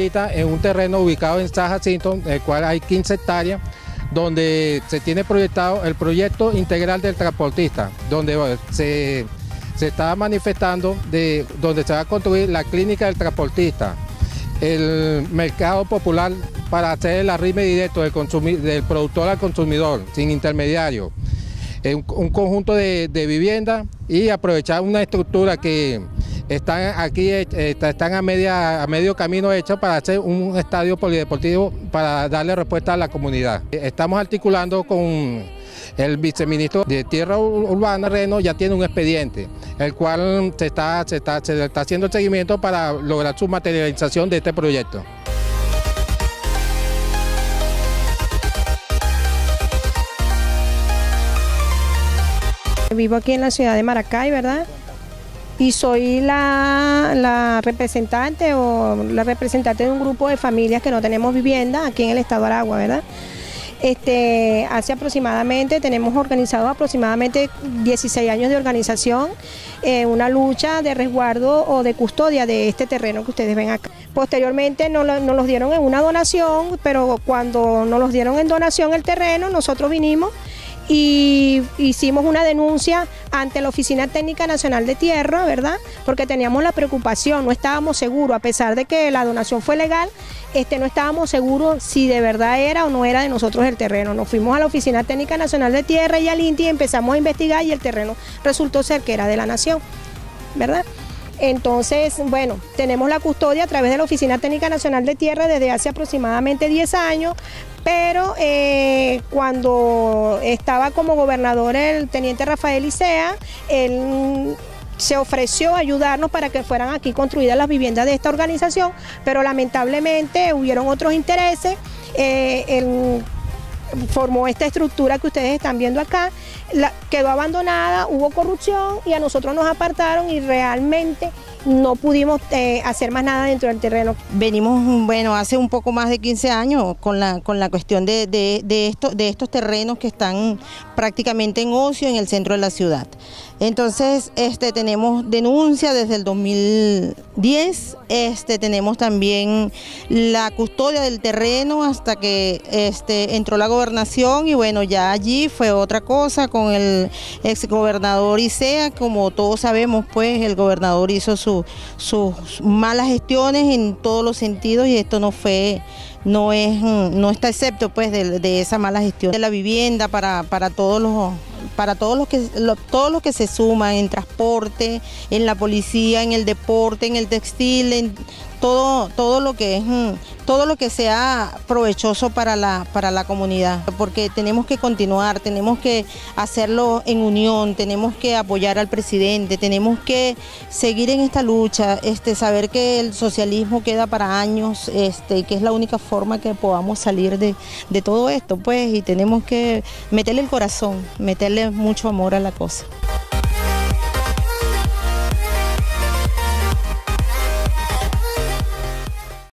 ahorita en un terreno ubicado en San Jacinto, en el cual hay 15 hectáreas, donde se tiene proyectado el proyecto integral del transportista, donde se está manifestando donde se va a construir la clínica del transportista, el mercado popular para hacer el arrime directo del productor al consumidor, sin intermediario, un conjunto de viviendas y aprovechar una estructura que están aquí, están a medio camino hecho para hacer un estadio polideportivo para darle respuesta a la comunidad. Estamos articulando con el viceministro de Tierra Urbana, Reno, ya tiene un expediente, el cual se está haciendo el seguimiento para lograr su materialización de este proyecto. Vivo aquí en la ciudad de Maracay, ¿verdad? Y soy la representante de un grupo de familias que no tenemos vivienda aquí en el estado de Aragua, ¿verdad? Hace aproximadamente, tenemos organizado aproximadamente 16 años de organización, una lucha de resguardo o de custodia de este terreno que ustedes ven acá. Posteriormente nos los dieron en una donación, pero cuando nos los dieron en donación el terreno, nosotros vinimos y hicimos una denuncia ante la Oficina Técnica Nacional de Tierra, ¿verdad? Porque teníamos la preocupación, no estábamos seguros, a pesar de que la donación fue legal, no estábamos seguros si de verdad era o no era de nosotros el terreno. Nos fuimos a la Oficina Técnica Nacional de Tierra y al INTI y empezamos a investigar y el terreno resultó ser que era de la nación, ¿verdad? Entonces, bueno, tenemos la custodia a través de la Oficina Técnica Nacional de Tierra desde hace aproximadamente 10 años, pero cuando estaba como gobernador el teniente Rafael Icea, él se ofreció a ayudarnos para que fueran aquí construidas las viviendas de esta organización, pero lamentablemente hubieron otros intereses. Él formó esta estructura que ustedes están viendo acá, quedó abandonada, hubo corrupción y a nosotros nos apartaron y realmente no pudimos hacer más nada dentro del terreno. Venimos, bueno, hace un poco más de 15 años con la cuestión de estos terrenos que están prácticamente en ocio en el centro de la ciudad. Entonces, tenemos denuncia desde el 2010, tenemos también la custodia del terreno hasta que entró la gobernación y bueno, ya allí fue otra cosa con el exgobernador Icea. Como todos sabemos, pues el gobernador hizo sus malas gestiones en todos los sentidos y esto no está excepto pues de esa mala gestión de la vivienda para todos los que se suman en transporte, en la policía, en el deporte, en el textil, en todo lo que sea provechoso para la comunidad, porque tenemos que continuar, tenemos que hacerlo en unión, tenemos que apoyar al presidente, tenemos que seguir en esta lucha, saber que el socialismo queda para años, que es la única forma que podamos salir de todo esto, pues, y tenemos que meterle el corazón, meterle mucho amor a la cosa.